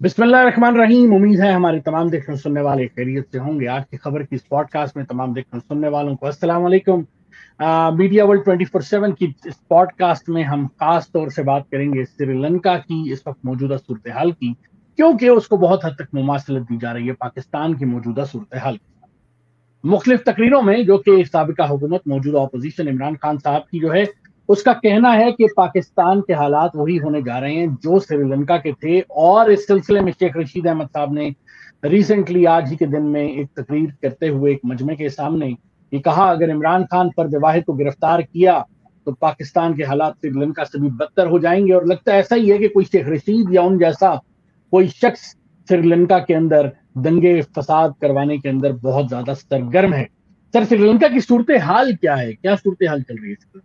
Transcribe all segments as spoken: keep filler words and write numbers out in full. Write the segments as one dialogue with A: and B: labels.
A: बिस्मिल्लाहिर्रहमानिर्रहीम। उम्मीद है हमारे तमाम देखने सुनने वाले खैरियत से होंगे। आज की खबर की इस पॉडकास्ट में तमाम देखने सुनने वालों को अस्सलाम वालेकुम। आ, media world twenty four seven की इस पॉडकास्ट में हम खास तौर से बात करेंगे श्रीलंका की इस वक्त मौजूदा सूरत हाल की, क्योंकि उसको बहुत हद तक मुमासलत दी जा रही है पाकिस्तान की मौजूदा सूरत हाल के साथ। मुख्तलिफ तकरीरों में जो कि साबिका हुकूमत मौजूदा अपोजिशन इमरान खान साहब की जो है, उसका कहना है कि पाकिस्तान के हालात वही होने जा रहे हैं जो श्रीलंका के थे। और इस सिलसिले में शेख रशीद अहमद साहब ने रिसेंटली आज ही के दिन में एक तकरीर करते हुए एक मजमे के सामने ये कहा, अगर इमरान खान फर्द वाहिद को गिरफ्तार किया तो पाकिस्तान के हालात श्रीलंका से भी बदतर हो जाएंगे। और लगता ऐसा ही है कि कोई शेख रशीद या उन जैसा कोई शख्स श्रीलंका के अंदर दंगे फसाद करवाने के अंदर बहुत ज्यादा सरगर्म है। सर, श्रीलंका की सूरत हाल क्या है, क्या सूरत हाल चल रही है?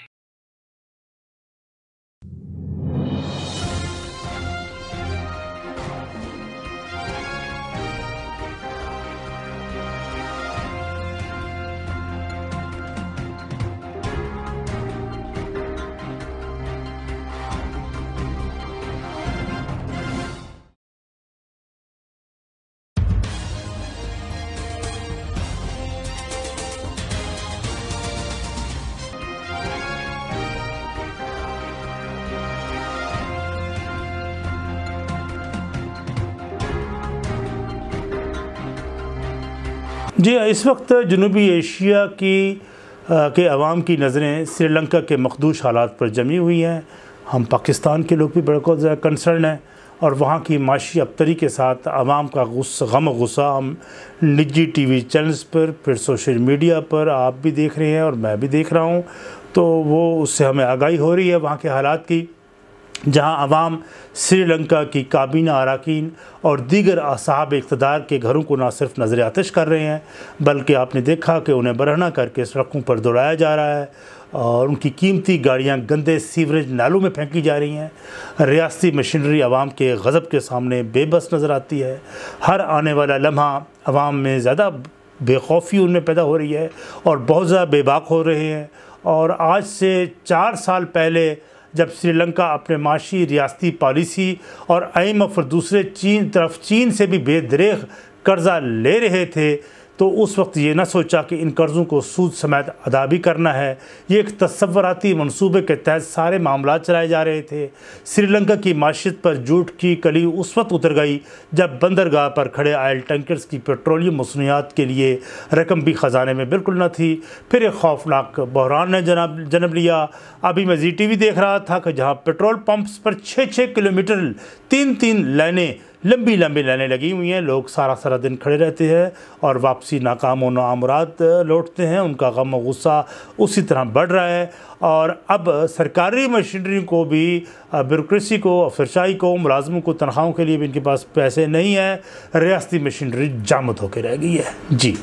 B: जी, इस वक्त जनूबी एशिया की आ, के अवाम की नज़रें श्रीलंका के मखदूश हालात पर जमी हुई हैं। हम पाकिस्तान के लोग भी बहुत ज़्यादा कंसर्न हैं और वहाँ की माशी अबतरी के साथ अवाम का गुस्सा गम गुस्सा हम निजी टीवी चैनल्स पर, फिर सोशल मीडिया पर आप भी देख रहे हैं और मैं भी देख रहा हूँ, तो वो उससे हमें आगाही हो रही है वहाँ के हालात की, जहाँ अवाम श्रीलंका की काबीना अरकान और दीगर असहाब इक़्तिदार के घरों को ना सिर्फ नज़र आतिश कर रहे हैं, बल्कि आपने देखा कि उन्हें बरहना करके सड़कों पर दौड़ाया जा रहा है और उनकी कीमती गाड़ियाँ गंदे सीवरेज नालों में फेंकी जा रही हैं। रियासती मशीनरी अवाम के गज़ब के सामने बेबस नज़र आती है। हर आने वाला लम्हा अवाम में ज़्यादा बेखौफी उनमें पैदा हो रही है और बहुत ज़्यादा बेबाक हो रहे हैं। और आज से चार साल पहले जब श्रीलंका अपने माशी रियासती पॉलिसी और आई एम एफ और दूसरे चीन तरफ चीन से भी बेदरेग कर्ज़ा ले रहे थे, तो उस वक्त ये ना सोचा कि इन कर्ज़ों को सूद समेत अदा भी करना है। ये एक तसव्वुराती मंसूबे के तहत सारे मामला चलाए जा रहे थे। श्रीलंका की माशियत पर झूठ की कली उस वक्त उतर गई जब बंदरगाह पर खड़े ऑयल टैंकर्स की पेट्रोलियम मसनूआत के लिए रकम भी ख़जाने में बिल्कुल न थी। फिर एक खौफनाक बहरान ने जनाब जन्म लिया। अभी मैं जी टी वी देख रहा था कि जहाँ पेट्रोल पंप्स पर छः छः किलोमीटर तीन तीन लाइनें लंबी लंबी लाइनें लगी हुई हैं। लोग सारा सारा दिन खड़े रहते हैं और वापसी नाकाम व नामुराद लौटते हैं। उनका गम व गुस्सा उसी तरह बढ़ रहा है। और अब सरकारी मशीनरी को भी, ब्यूरोक्रेसी को, अफसरशाही को, मुलाजमों को तनख्वाहों के लिए भी इनके पास पैसे नहीं है। रियासती मशीनरी जामद होकर रह गई है। जी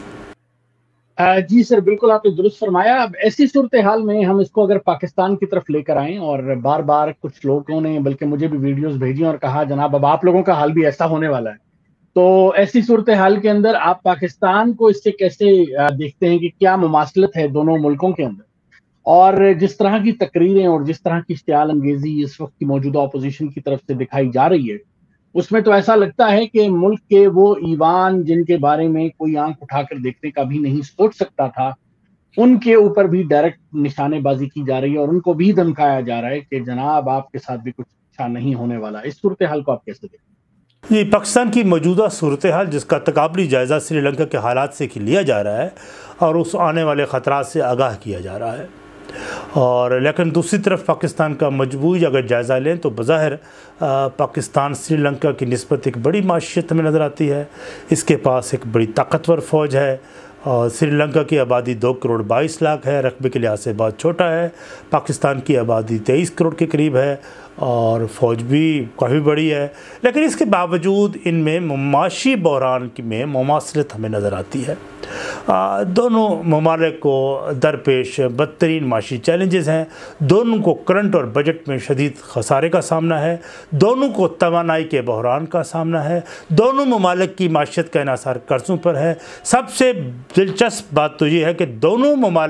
A: जी सर, बिल्कुल आपने दुरुस्त फरमाया। अब ऐसी सूरत हाल में हम इसको अगर पाकिस्तान की तरफ लेकर आएँ, और बार बार कुछ लोगों ने बल्कि मुझे भी वीडियोस भेजी और कहा जनाब अब आप लोगों का हाल भी ऐसा होने वाला है, तो ऐसी सूरत हाल के अंदर आप पाकिस्तान को इससे कैसे देखते हैं कि क्या मुमासलत है दोनों मुल्कों के अंदर? और जिस तरह की तकरीरें और जिस तरह की इश्तियाल अंगेजी इस वक्त की मौजूदा अपोजिशन की तरफ से दिखाई जा रही है, उसमें तो ऐसा लगता है कि मुल्क के वो ईवान जिनके बारे में कोई आंख उठाकर देखने का भी नहीं सोच सकता था, उनके ऊपर भी डायरेक्ट निशानेबाजी की जा रही है और उनको भी धमकाया जा रहा है कि जनाब आपके साथ भी कुछ अच्छा नहीं होने वाला। इस सूरत हाल को आप कैसे देखते हैं?
B: ये पाकिस्तान की मौजूदा सूरत हाल जिसका तकाबली जायज़ा श्रीलंका के हालात से लिया जा रहा है और उस आने वाले ख़तरात से आगाह किया जा रहा है। और लेकिन दूसरी तरफ पाकिस्तान का मजबूरी अगर जायज़ा लें तो बज़ाहिर पाकिस्तान श्रीलंका की निस्बत एक बड़ी माशियत में नज़र आती है। इसके पास एक बड़ी ताकतवर फ़ौज है और श्रीलंका की आबादी दो करोड़ बाईस लाख है, रकबे के लिहाज से बहुत छोटा है। पाकिस्तान की आबादी तेईस करोड़ के करीब है और फ़ौज भी काफ़ी बड़ी है। लेकिन इसके बावजूद इनमें मुमाशी बहरान में मुमासलत हमें नज़र आती है। आ, दोनों ममालिक को दरपेश बदतरीन माशी चैलेंजेस हैं। दोनों को करंट और बजट में शदीद खसारे का सामना है। दोनों को तवानाई के बहरान का सामना है। दोनों ममालिक की माशियत का इन्हासार कर्ज़ों पर है। सबसे दिलचस्प बात तो ये है कि दोनों ममालिक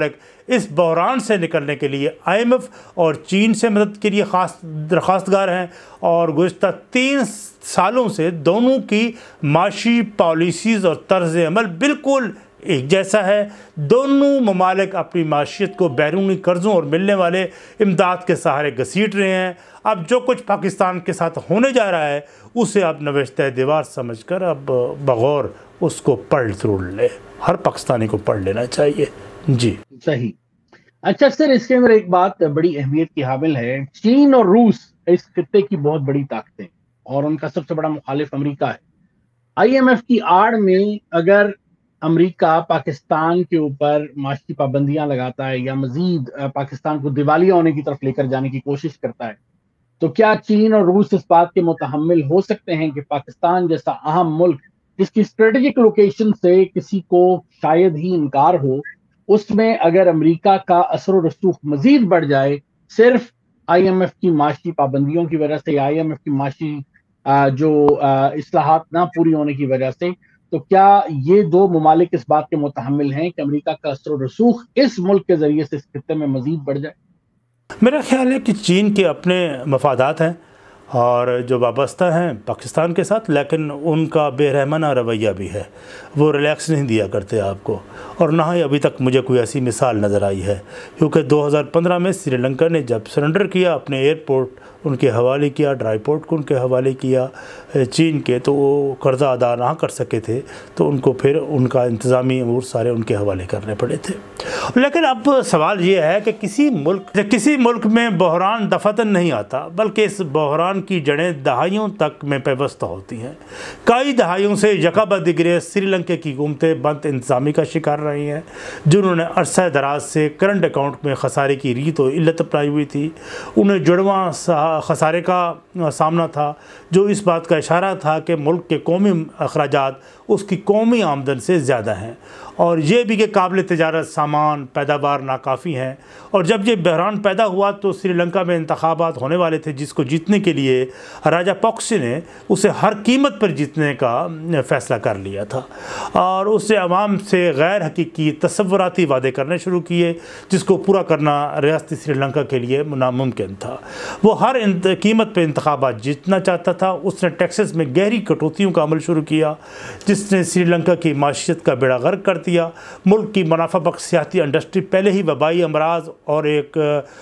B: اس بحران سے نکلنے کے لیے آئی ایم ایف اور چین سے مدد کے لیے خاص درخواست گار ہیں، اور گزشتہ تین سالوں سے دونوں کی معاشی پالیسیز اور طرز عمل بالکل ایک جیسا ہے۔ دونوں ممالک اپنی معیشت کو بیرونی قرضوں اور ملنے والے امداد کے سہارے گھسیٹ رہے ہیں۔ اب جو کچھ پاکستان کے ساتھ ہونے جا رہا ہے اسے اب نوشتہ دیوار سمجھ کر اب بغور اس کو پڑھ ضرور لے، ہر پاکستانی کو پڑھ لینا چاہیے۔ جی
A: صحیح۔ اچھا سر، اس کے اندر ایک بات بڑی اہمیت کی حامل ہے، چین اور روس اس خطے کی بہت بڑی طاقتیں اور ان کا سب سے بڑا مخالف امریکہ ہے۔ آئی ایم ایف کی آڑ میں اگر امریکہ پاکستان کے اوپر معاشی پابندیاں لگاتا ہے یا مزید پاکستان کو دیوالیہ ہونے کی طرف لے کر جانے کی کوشش کرتا ہے، تو کیا چین اور روس اس بات کے متحمل ہو سکتے ہیں کہ پاکستان جیسا اہم ملک جس کی اسٹریٹجک لوکیشن سے کسی کو شاید ہی انکار ہو، اس میں اگر امریکہ کا اثر و رسوخ مزید بڑھ جائے صرف آئی ایم ایف کی معاشی پابندیوں کی وجہ سے یا آئی ایم ایف کی معاشی جو اصلاحات نہ پوری ہونے کی وجہ سے، تو کیا یہ دو ممالک اس بات کے متحمل ہیں کہ امریکہ کا اثر و رسوخ اس ملک کے ذریعے سے اس خطے میں مزید بڑھ جائے؟
B: میرا خیال ہے کہ چین کے اپنے مفادات ہیں اور جو وابستہ ہیں پاکستان کے ساتھ، لیکن ان کا بے رحمانہ رویہ بھی ہے، وہ ریلیکس نہیں دیا کرتے آپ کو، اور نہ ہی ابھی تک مجھے کوئی ایسی مثال نظر آئی ہے، کیونکہ دو ہزار پندرہ میں سری لنکا نے جب سرنڈر کیا، اپنے ایئرپورٹ ان کے حوالے کیا، ڈرائی پورٹ کو ان کے حوالے کیا چین کے، تو وہ قرضہ ادا نہ کر سکے تھے، تو ان کو پھر ان کا انتظامی امور سارے ان کے حوالے کرنے پڑے تھے۔ لیکن اب سوال یہ ہے کہ کسی ملک کسی ملک میں بحران دفعتاً نہیں آتا، بلکہ اس بحران کی جڑیں دہائیوں تک میں پیوستہ ہوتی ہیں۔ کئی دہائیوں سے یکا بعد دیگرے سری لنکا کی حکومتیں بند انتظامی کا شکار رہی ہیں، جنہوں نے عرصہ دراز سے کرنٹ اکاؤنٹ میں خسارے کی ریت و علت اپنائی ہوئی تھی۔ انہیں جڑواں خسارے کا سامنا تھا، جو اس بات کا اشارہ تھا کہ ملک کے قومی اخراجات اس کی قومی آمدن سے زیادہ ہیں، اور یہ بھی کہ قابل تجارت سامان پیداوار ناکافی ہیں۔ اور جب یہ بحران پیدا ہوا تو سری لنکا میں انتخابات ہونے والے تھے، جس کو جیتنے کے لیے راجا پاکسے نے اسے ہر قیمت پر جیتنے کا فیصلہ کر لیا تھا، اور اس سے عوام سے غیر حقیقی تصوراتی وعدے کرنے شروع کیے، جس کو پورا کرنا ریاستی سری لنکا کے لیے ناممکن تھا۔ وہ ہر قیمت پہ انتخابات جیتنا چاہتا تھا۔ اس نے ٹیکسز میں گہری کٹوتیوں کا عمل شروع کیا، جس نے سری لنکا کی معیشت کا بیڑا غرق کر دیا۔ ملک کی منافع بخش سیاحتی انڈسٹری پہلے ہی وبائی امراض اور ایک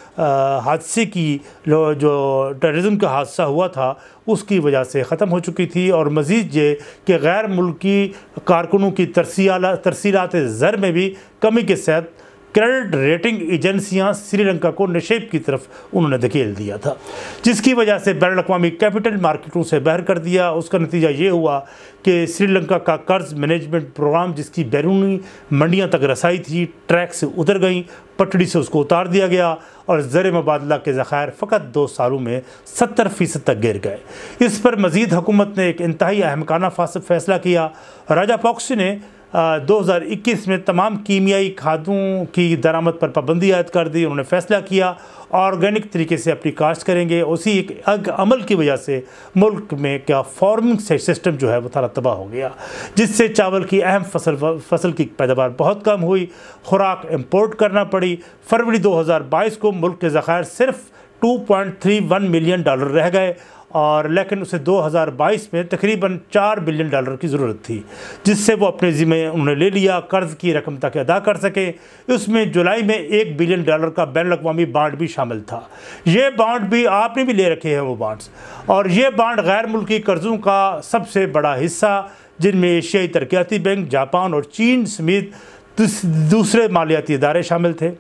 B: حادثے کی جو ٹیررزم کا حادثہ ہوا تھا اس کی وجہ سے ختم ہو چکی تھی، اور مزید یہ کہ غیر ملکی کارکنوں کی ترسیلات زر میں بھی کمی کے ساتھ کریڈٹ ریٹنگ ایجنسیاں سری لنکا کو نشیب کی طرف انہوں نے دھکیل دیا تھا، جس کی وجہ سے بین الاقوامی کیپٹل مارکیٹوں سے باہر کر دیا۔ اس کا نتیجہ یہ ہوا کہ سری لنکا کا قرض مینجمنٹ پروگرام، جس کی بیرونی منڈیاں تک رسائی تھی، ٹریک سے اتر گئیں، پٹڑی سے اس کو اتار دیا گیا، اور زر مبادلہ کے ذخائر فقط دو سالوں میں ستر فیصد تک گر گئے۔ اس پر مزید حکومت نے ایک انتہائی احمقانہ فیصلہ کیا۔ راجا پاکسے نے دو ہزار اکیس میں تمام کیمیائی کھادوں کی درآمد پر پابندی عائد کر دی۔ انہوں نے فیصلہ کیا آرگینک طریقے سے اپنی کاشت کریں گے۔ اسی ایک عمل کی وجہ سے ملک میں کیا فارمنگ سسٹم جو ہے وہ سارا تباہ ہو گیا، جس سے چاول کی اہم فصل فصل کی پیداوار بہت کم ہوئی، خوراک امپورٹ کرنا پڑی۔ فروری دو ہزار بائیس کو ملک کے ذخائر صرف two point three one million dollar رہ گئے، اور لیکن اسے دو ہزار بائیس میں تقریباً چار بلین ڈالر کی ضرورت تھی، جس سے وہ اپنے ذمہ انہوں نے لے لیا قرض کی رقم تک ادا کر سکے۔ اس میں جولائی میں ایک بلین ڈالر کا بین الاقوامی بانڈ بھی شامل تھا۔ یہ بانڈ بھی آپ نے بھی لے رکھے ہیں وہ بانڈز، اور یہ بانڈ غیر ملکی قرضوں کا سب سے بڑا حصہ، جن میں ایشیائی ترقیاتی بینک، جاپان اور چین سمیت دوسرے مالیاتی ادارے شامل تھے۔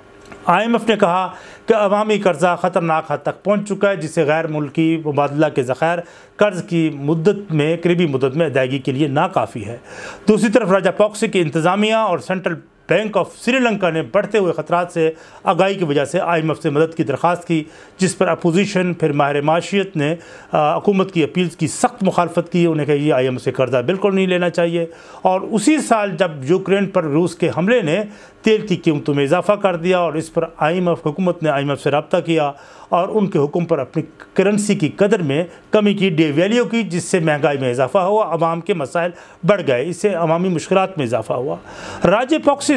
B: آئی ایم ایف نے کہا کہ عوامی قرضہ خطرناک حد تک پہنچ چکا ہے، جس سے غیر ملکی مبادلہ کے ذخائر قرض کی مدت میں قریبی مدت میں ادائیگی کے لیے ناکافی ہے۔ دوسری طرف راجا پاکسے کی انتظامیہ اور Central Bank of Sri Lanka نے بڑھتے ہوئے خطرات سے آگاہی کی وجہ سے آئی ایم ایف سے مدد کی درخواست کی، جس پر اپوزیشن پھر ماہر معاشیت نے حکومت کی اپیل کی سخت مخالفت کی۔ انہیں کہا یہ آئی ایم ایف سے قرضہ بالکل نہیں لینا چاہیے، اور اسی سال جب یوکرین پر روس کے حملے نے تیل کی قیمتوں میں اضافہ کر دیا، اور اس پر آئی ایم ایف حکومت نے آئی ایم ایف سے رابطہ کیا اور ان کے حکم پر اپنی کرنسی کی قدر میں کمی کی، ڈی ویلیو کی، جس سے مہنگائی میں اضافہ ہوا، عوام کے مسائل بڑھ گئے، اس سے عوامی مشکلات میں اضافہ ہوا۔ راجا پاکسے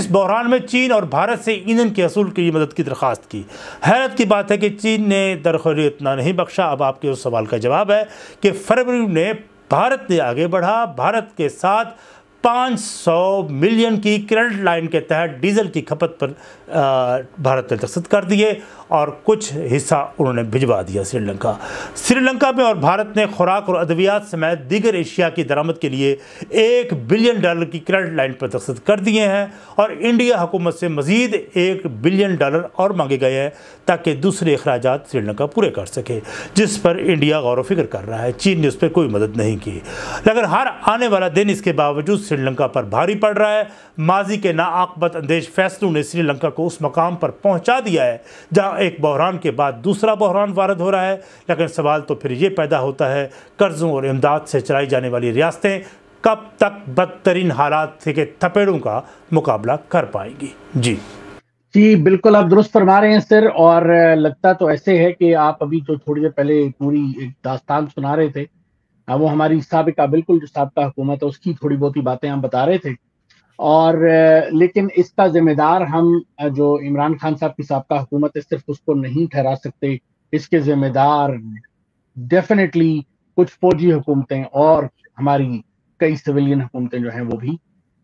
B: اس بحران میں چین اور بھارت سے ایندھن کے حصول کے لیے مدد کی درخواست کی۔ حیرت کی بات ہے کہ چین نے درخواست اتنا نہیں بخشا۔ اب آپ کے اس سوال کا جواب ہے کہ فروری میں بھارت نے آگے بڑھا، بھارت کے ساتھ پانچ سو ملین کی کرنٹ لائن کے تحت ڈیزل کی کھپت پر بھارت نے دستخط کر دیے اور کچھ حصہ انہوں نے بھجوا دیا سری لنکا۔ سری لنکا میں اور بھارت نے خوراک اور ادویات سمیت دیگر اشیاء کی درآمد کے لیے ایک بلین ڈالر کی کرنٹ لائن پر دستخط کر دیے ہیں اور انڈیا حکومت سے مزید ایک بلین ڈالر اور مانگے گئے ہیں تاکہ دوسرے اخراجات سری لنکا پورے کر سکے، جس پر انڈیا غور و فکر کر رہا ہے۔ چین نے اس پر کوئی مدد نہیں کی، لیکن ہر آنے والا دن اس کے باوجود سری لنکا پر بھاری پڑ رہا ہے۔ ماضی کے ناعاقبت اندیش فیصلوں نے سری لنکا کو اس مقام پر پہنچا دیا ہے جہاں ایک بحران کے بعد دوسرا بحران وارد ہو رہا ہے، لیکن سوال تو پھر یہ پیدا ہوتا ہے قرضوں اور امداد سے چلائی جانے والی ریاستیں کب تک بدترین حالات کے تھپیڑوں کا مقابلہ کر پائیں گی؟ جی
A: جی بالکل آپ درست فرما رہے ہیں سر، اور لگتا تو ایسے ہے کہ آپ ابھی جو تھوڑی دیر پہلے پوری ایک داستان سنا رہے تھے وہ ہماری سابقہ بالکل جو سابقہ حکومت ہے اس کی تھوڑی بہت ہی باتیں ہم بتا رہے تھے، اور لیکن اس کا ذمہ دار ہم جو عمران خان صاحب کی سابقہ حکومت ہے صرف اس کو نہیں ٹھہرا سکتے، اس کے ذمہ دار ڈیفینیٹلی کچھ فوجی حکومتیں اور ہماری کئی سویلین حکومتیں جو ہیں وہ بھی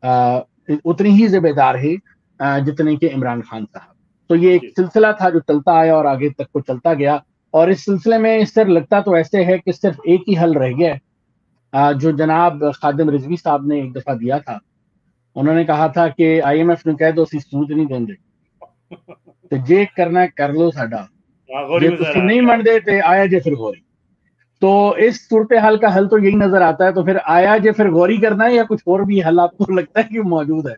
A: اتنی ہی ذمہ دار ہے جتنے کہ عمران خان صاحب۔ تو یہ ایک سلسلہ تھا جو چلتا آیا اور آگے تک کو چلتا گیا، اور اس سلسلے میں سر لگتا تو ایسے ہے کہ صرف ایک ہی حل رہ گیا ہے جو جناب خادم رضوی صاحب نے ایک دفعہ دیا تھا۔ انہوں نے کہا تھا کہ آئی ایم ایف نے کہہ دو اسی سود نہیں دیں گے تو جے کرنا کر لو ساڈا، جے تسی نہیں من دے تے آیا جے پھر غوری۔ تو اس صورتحال کا حل تو یہی نظر آتا ہے، تو پھر آیا جے پھر غوری کرنا ہے یا کچھ اور بھی حل آپ کو لگتا ہے کہ موجود ہے؟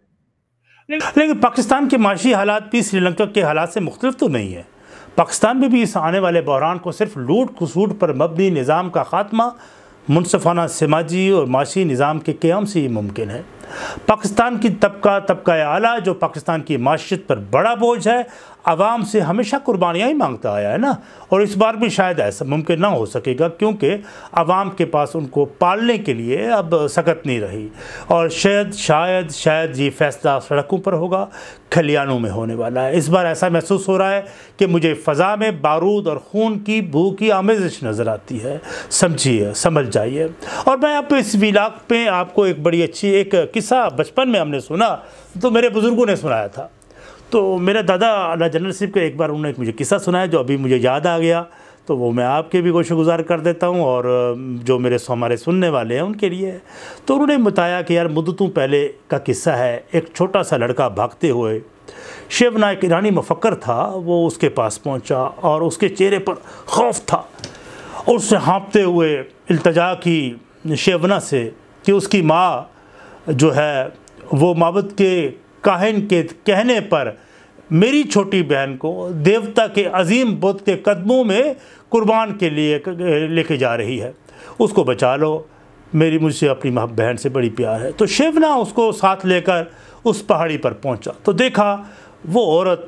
B: لیکن پاکستان کے معاشی حالات بھی سری لنکا کے حالات سے مختلف تو نہیں ہے۔ پاکستان میں بھی اس آنے والے بحران کو صرف لوٹ کھسوٹ پر مبنی نظام کا خاتمہ، منصفانہ سماجی اور معاشی نظام کے قیام سے ہی ممکن ہے۔ پاکستان کی طبقہ طبقہ اعلیٰ جو پاکستان کی معیشت پر بڑا بوجھ ہے، عوام سے ہمیشہ قربانیاں ہی مانگتا آیا ہے نا، اور اس بار بھی شاید ایسا ممکن نہ ہو سکے گا کیونکہ عوام کے پاس ان کو پالنے کے لیے اب سکت نہیں رہی، اور شاید شاید شاید یہ فیصلہ سڑکوں پر ہوگا، کھلیانوں میں ہونے والا ہے۔ اس بار ایسا محسوس ہو رہا ہے کہ مجھے فضا میں بارود اور خون کی بو کی آمیزش نظر آتی ہے۔ سمجھیے، سمجھ جائیے۔ اور میں اب اس ویلاگ پہ آپ کو ایک بڑی اچھی ایک قصہ بچپن میں ہم نے سنا، تو میرے بزرگوں نے سنایا تھا، تو میرے دادا اللہ جنرل صاحب کے ایک بار انہوں نے مجھے قصہ سنایا جو ابھی مجھے یاد آ گیا، تو وہ میں آپ کے بھی گوشہ گزار کر دیتا ہوں اور جو میرے ہمارے سننے والے ہیں ان کے لیے۔ تو انہوں نے بتایا کہ یار مدتوں پہلے کا قصہ ہے، ایک چھوٹا سا لڑکا بھاگتے ہوئے، شیونا ایک ایرانی مفکر تھا، وہ اس کے پاس پہنچا اور اس کے چہرے پر خوف تھا، اور اس سے ہانپتے ہوئے التجا کی شیونا سے کہ اس کی ماں جو ہے وہ معبد کے کاہن کے کہنے پر میری چھوٹی بہن کو دیوتا کے عظیم بت کے قدموں میں قربان کے لیے لے کے جا رہی ہے، اس کو بچا لو، میری مجھ سے اپنی بہن سے بڑی پیار ہے۔ تو شیونا اس کو ساتھ لے کر اس پہاڑی پر پہنچا تو دیکھا وہ عورت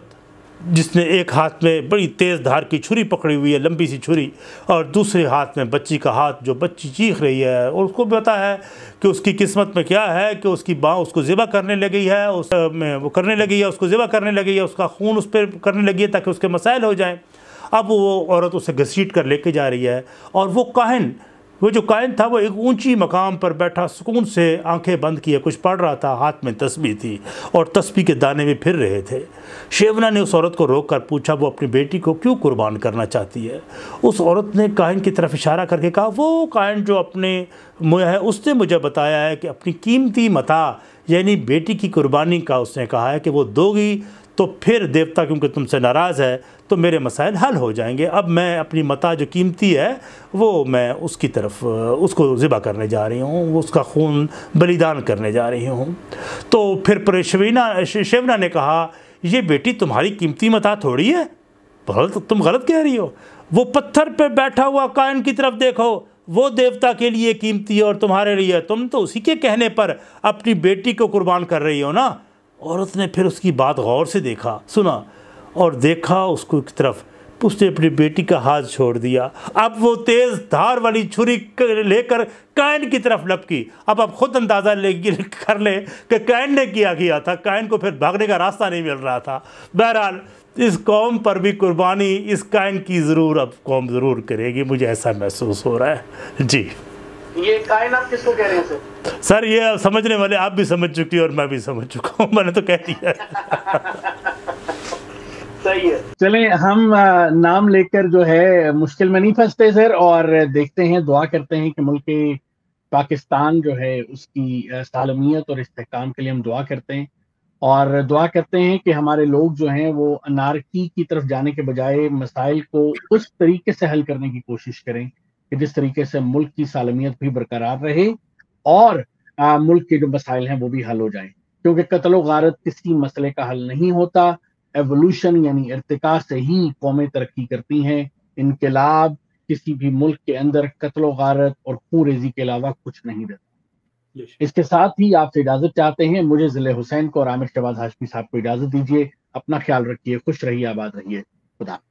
B: جس نے ایک ہاتھ میں بڑی تیز دھار کی چھری پکڑی ہوئی ہے، لمبی سی چھری، اور دوسرے ہاتھ میں بچی کا ہاتھ جو بچی چیخ رہی ہے، اور اس کو بھی پتا ہے کہ اس کی قسمت میں کیا ہے کہ اس کی ماں اس کو ذبح کرنے لگی ہے، اس میں وہ کرنے لگی ہے اس کو ذبح کرنے لگی ہے، اس کا خون اس پہ کرنے لگی ہے تاکہ اس کے مسائل ہو جائیں۔ اب وہ عورت اسے گھسیٹ کر لے کے جا رہی ہے، اور وہ کاہن وہ جو کائن تھا وہ ایک اونچی مقام پر بیٹھا سکون سے آنکھیں بند کیے کچھ پڑھ رہا تھا، ہاتھ میں تسبیح تھی اور تسبیح کے دانے بھی پھر رہے تھے۔ شیونا نے اس عورت کو روک کر پوچھا وہ اپنی بیٹی کو کیوں قربان کرنا چاہتی ہے؟ اس عورت نے کائن کی طرف اشارہ کر کے کہا وہ کائن جو اپنے ہے اس نے مجھے بتایا ہے کہ اپنی قیمتی متاع یعنی بیٹی کی قربانی کا اس نے کہا ہے کہ وہ دو گی تو پھر دیوتا کیونکہ تم سے ناراض ہے تو میرے مسائل حل ہو جائیں گے۔ اب میں اپنی متاع جو قیمتی ہے وہ میں اس کی طرف اس کو ذبح کرنے جا رہی ہوں، اس کا خون بلیدان کرنے جا رہی ہوں۔ تو پھر پر شیونا شیونا نے کہا یہ بیٹی تمہاری قیمتی متاع تھوڑی ہے، تم غلط کہہ رہی ہو، وہ پتھر پہ بیٹھا ہوا کائن کی طرف دیکھو، وہ دیوتا کے لیے قیمتی ہے اور تمہارے لیے تم تو اسی کے کہنے پر اپنی بیٹی کو قربان کر رہی ہو نا۔ عورت نے پھر اس کی بات غور سے دیکھا سنا اور دیکھا اس کو کی طرف، اس نے اپنی بیٹی کا ہاتھ چھوڑ دیا. اب وہ تیز دھار والی چھری لے کر قائن کی طرف لپکی. اب آپ خود اندازہ لے کر لیں کہ قائن نے کیا کیا تھا. قائن کو پھر بھاگنے کا راستہ نہیں مل رہا تھا. بہرحال اس قوم پر بھی قربانی اس قائن کی ضرور اب قوم ضرور کرے گی, مجھے ایسا محسوس ہو رہا ہے. جی
A: یہ قائن آپ کس کو کہہ رہے ہیں سر؟
B: سر یہ سمجھنے والے آپ بھی سمجھ چکی اور میں بھی سمجھ چکا ہوں, میں نے تو کہہ دیا.
A: صحیح ہے. چلیں ہم نام لے کر جو ہے مشکل میں نہیں پھنستے سر, اور دیکھتے ہیں, دعا کرتے ہیں کہ ملک پاکستان جو ہے اس کی سالمیت اور استحکام کے لیے ہم دعا کرتے ہیں, اور دعا کرتے ہیں کہ ہمارے لوگ جو ہیں وہ انارکی کی طرف جانے کے بجائے مسائل کو اس طریقے سے حل کرنے کی کوشش کریں کہ جس طریقے سے ملک کی سالمیت بھی برقرار رہے اور ملک کے جو مسائل ہیں وہ بھی حل ہو جائیں, کیونکہ قتل و غارت کسی مسئلے کا حل نہیں ہوتا. ایوولوشن یعنی ارتقاء سے ہی قومیں ترقی کرتی ہیں. انقلاب کسی بھی ملک کے اندر قتل و غارت اور خون ریزی کے علاوہ کچھ نہیں دیتا. اس کے ساتھ ہی آپ سے اجازت چاہتے ہیں. مجھے ضلع حسین کو اور عامر شہباز ہاشمی صاحب کو اجازت دیجیے. اپنا خیال رکھیے, خوش رہیے, آباد رہیے. خدا.